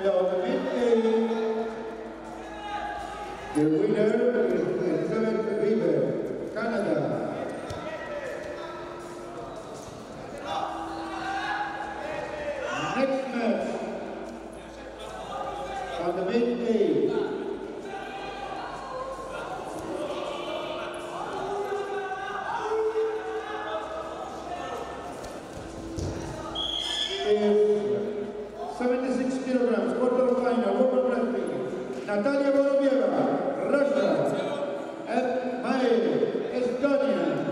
And on the mid-game, the winner is Elizabeth River, Canada. Next match, on the mid-game, is 76 kilograms, quarterfinal, women wrestling, Natalia Vorobyeva, Russia, and May, Estonia.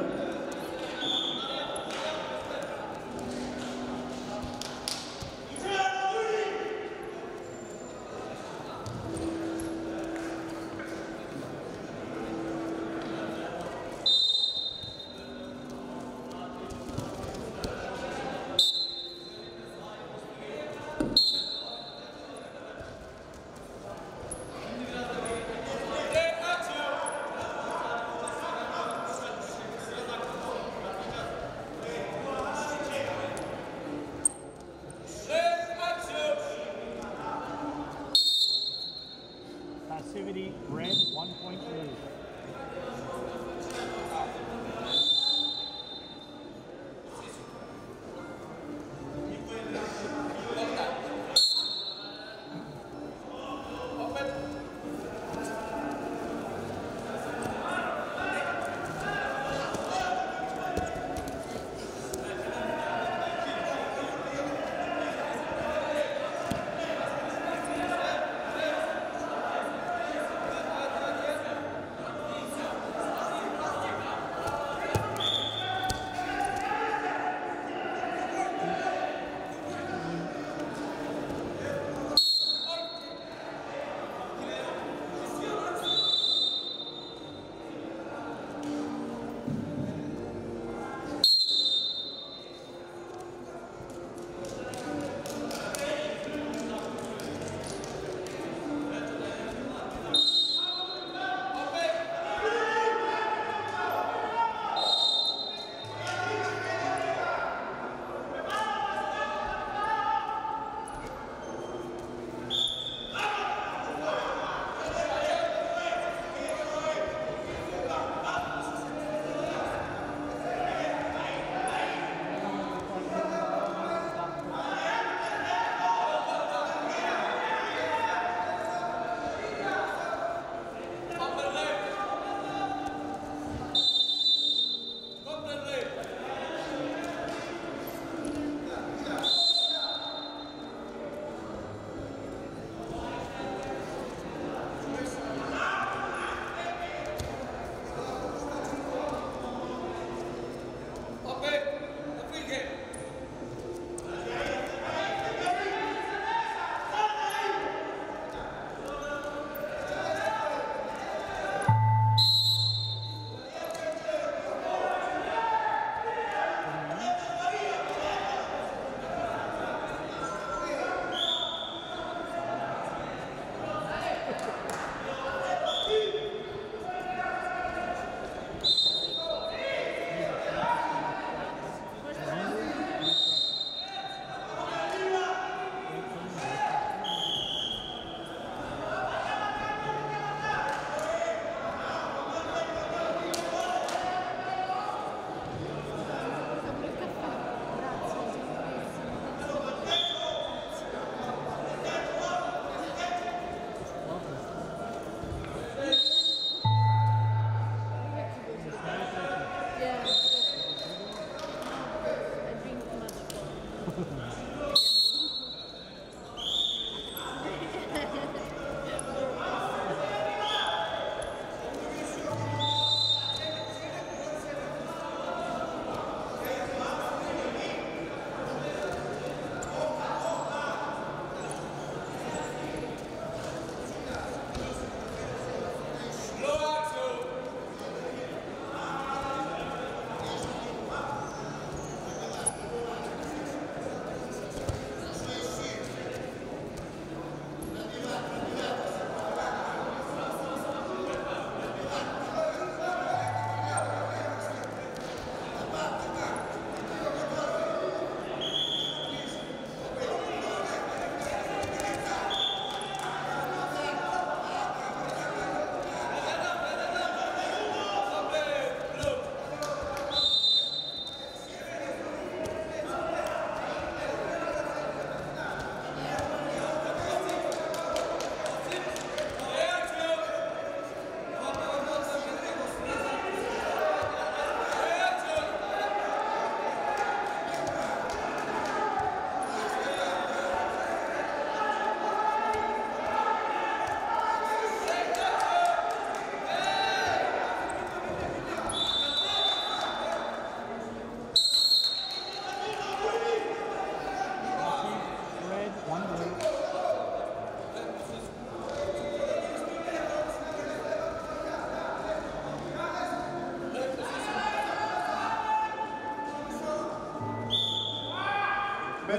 Passivity, red, 1 point blue.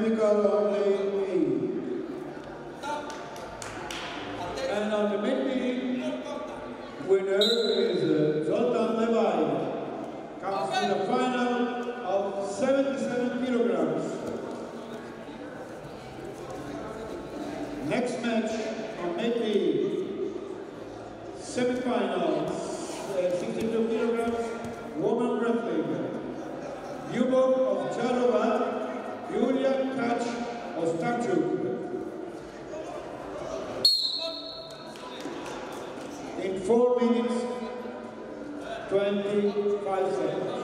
chemical only A. And on the main meeting, winner is Zoltan Levi. Comes to the final of 77 kilograms. Next match on main meeting, semi-finals, 62 kilograms, woman wrestling. Lyubov of Charova, Yulia Kach of Stavchuk. In 4 minutes, 25 seconds.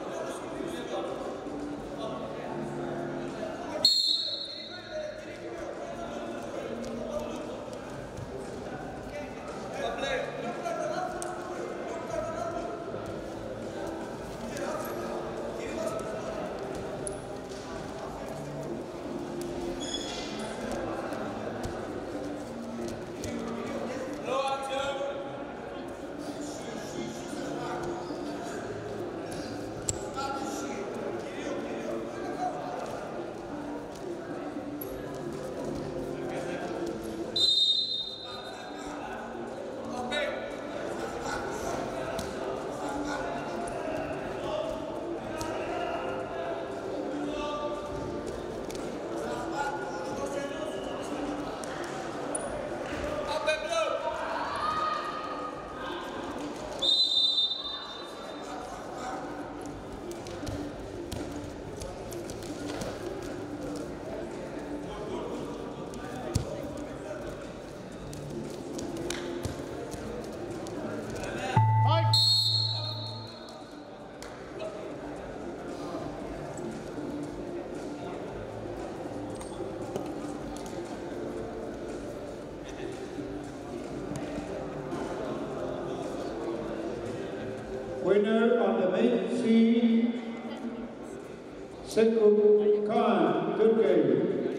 Winner on the main scene, Selçuk Khan, Turkey.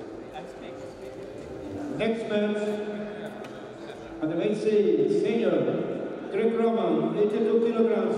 Next match on the main scene, senior, Greek Roman, 82 kilograms,